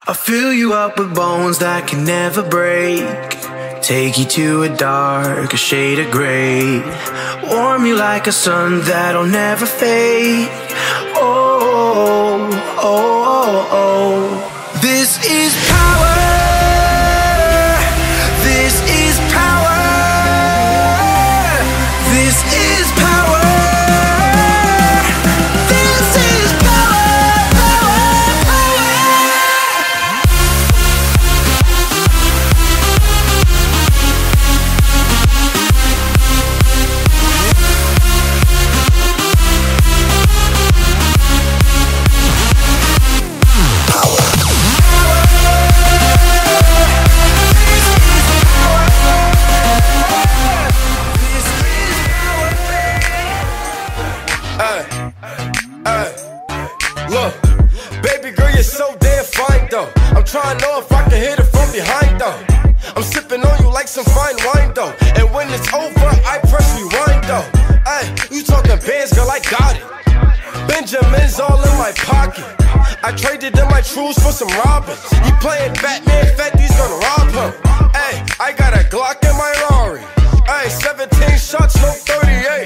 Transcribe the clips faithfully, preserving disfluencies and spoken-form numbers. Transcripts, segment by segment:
I'll fill you up with bones that can never break. Take you to a darker shade of gray. Warm you like a sun that'll never fade. Oh, oh, oh, oh. This is power. This is power. This is power. This is power, power, power. I'm trying to know if I can hit it from behind though. I'm sipping on you like some fine wine though. And when it's over, I press rewind though. Ay, you talking bands, girl, I got it. Benjamin's all in my pocket. I traded in my trues for some Robins. He playing Batman, Fetty's gonna rob him. Ay, I got a Glock in my Rari. Ay, seventeen shots, no thirty-eight.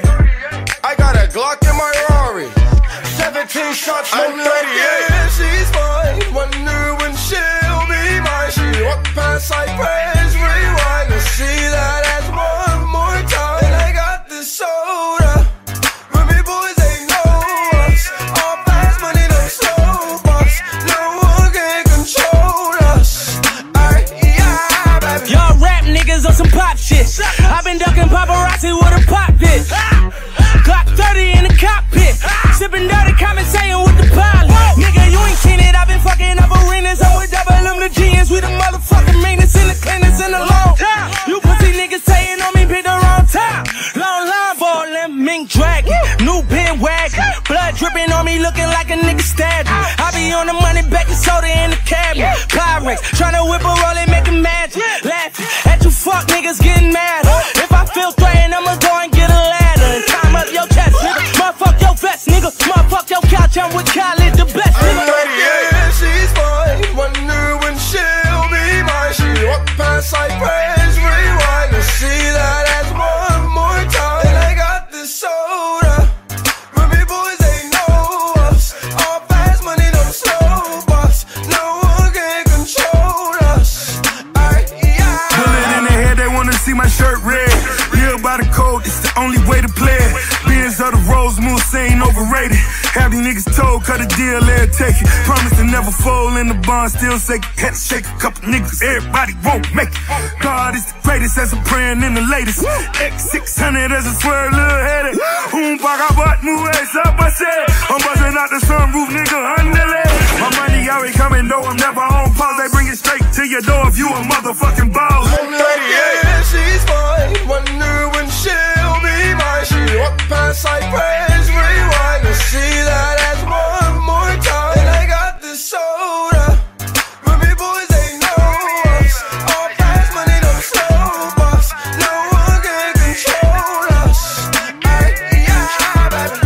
I got a Glock in my Rari. seventeen shots, no thirty-eight. Yeah, she's fine. Wonder when she'll be mine. She walked past, I press rewind to see that ass one more time. And I got this soda. Remy boys, they know us. All fast money, no slow bucks. No one can control us. Ay, yeah, baby. Y'all rap niggas on some pop shit. I've been ducking paparazzi with a pop bitch. Glock thirty in the cockpit. Sippin' dirty, commentating with the pilot. Nigga, you ain't seen it, I've been fucking up arenas. I'm with double M the G Ns, we the motherfucking meanest in the cleanest in the long time. You pussy niggas saying on me, pick the wrong time. Long line, ballin', mink dragon, new pin wagon. Blood dripping on me, looking like a nigga stabbed me. I be on the money, baking soda in the cabinet. Pyrex, tryna whip a roll and make a magic. Laughing at you fuck niggas getting mad. If I feel threatened, I'ma go and get a ladder and climb up your chest, nigga. Motherfuck your vest, nigga. Motherfuck your couch, I'm with Khaled, the best, nigga. Yeah, she's fine. Wonder when she'll be mine. She walked past, I press rewind to see that ass one more time. And I got this soda. Remy boys, they know us. All fast money, no slow bucks. No one can control us. Ay, yeah. Bullet in the head, they wanna see my shirt red. Live by the code, it's the only way to play it. Beers of the rose moose ain't overrated. Have these niggas told, cut a deal, let take it. Promise to never fold in the bond, still shake it. Had to shake a couple niggas, everybody won't make it. God is the greatest as I'm praying in the latest. X six hundred as I swear a little headed. Um vagabundo, move ass up, I said. I'm busting out the sunroof, nigga, underlay. My money always coming, though I'm never on pause. They bring it straight to your door if you a motherfucking boss. Yeah, she's fine. Wonder when she'll be mine. She walked past, I press rewind to see that ass one more time. And I got this soda. Remy boys, they know us. All fast money, no slow bucks. No one can control us. Ay, yeah, baby.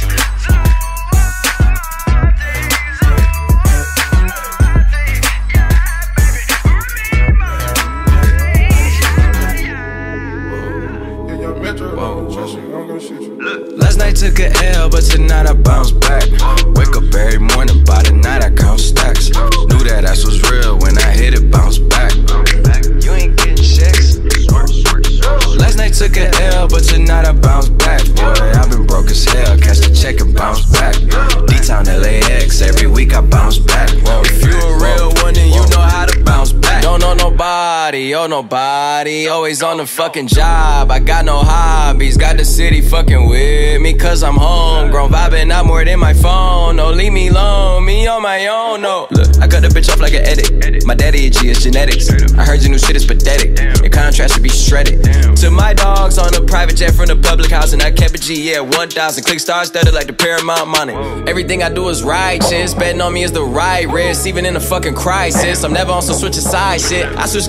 Last night took a L, but tonight I bounce back. Wake up every morning, by the night I count stacks. Knew that ass was real when I hit it, bounce back. You ain't getting checks. Last night took a L, but tonight I bounce back. Boy, I've been broke as hell, catch the check and bounce back. D-Town L A X, every week I bounce back. Whoa, if you a real one, then you know how to bounce back. Don't know nobody, oh nobody, always on the fucking job. I got no hobbies, got the city fucking with me, cause I'm homegrown, vibing out more than my phone. No, leave me alone, me on my own, no. Look, I cut the bitch off like an edit. My daddy a G, it's genetics. I heard your new shit is pathetic. Your contrast should be shredded. To my dogs on a private jet from the public house, and I kept a G, yeah, one thousand. Click stars studded like the Paramount money. Everything I do is righteous, betting on me is the right risk, even in a fucking crisis. I'm never on some switching side shit. I switch gears to the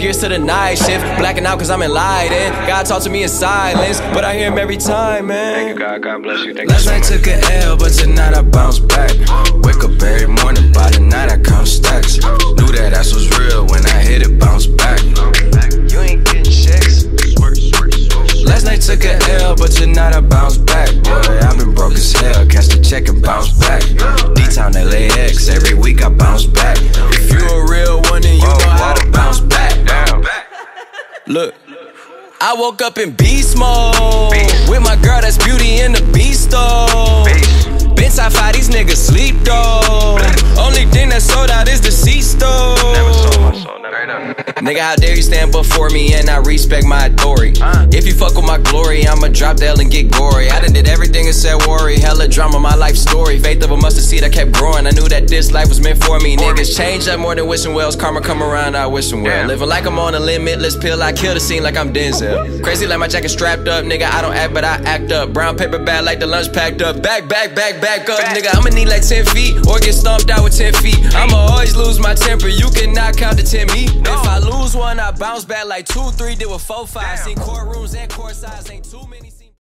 night shift, blacking out cause I'm enlightened. God talk to me in silence, but I hear him every time, man. Thank you, God. God bless you. Thank Last you. night took an L, but tonight I bounce back. Wake up every morning, by the night I count stacks. Knew that ass was real when I hit it, bounce back. You ain't getting checks. Last night took an L, but tonight I bounce back. Boy, I've been broke as hell, catch the check and bounce back. D-Town L A X, every week I bounce back. If you a real one, then you know how to bounce back. Look, I woke up in beast mode with my girl, that's Beauty and the Beast though. Been top five, these niggas sleep though. Only thing that sold out is the C-store. Never sold my soul, never. Nigga, how dare you stand before me and I respect my authority. If you fuck with my glory, I'ma drop the L and get gory. I done did everything and said worry. Hella drama, my life story. Faith of a mustard seed, I kept growing. I knew that this life was meant for me. Niggas change up more than wishing wells. Karma come around, I wish them well. Living like I'm on a limitless pill. I kill the scene like I'm Denzel. Crazy like my jacket strapped up. Nigga, I don't act, but I act up. Brown paper bag like the lunch packed up. Back, back, back, back up. Nigga, I'ma need like ten feet or get stomped out with ten feet. I'ma always lose my temper. You cannot count to ten me. If I lose one, I bounce back like two, three, did with four, five. Seen courtrooms and court sides, ain't too many.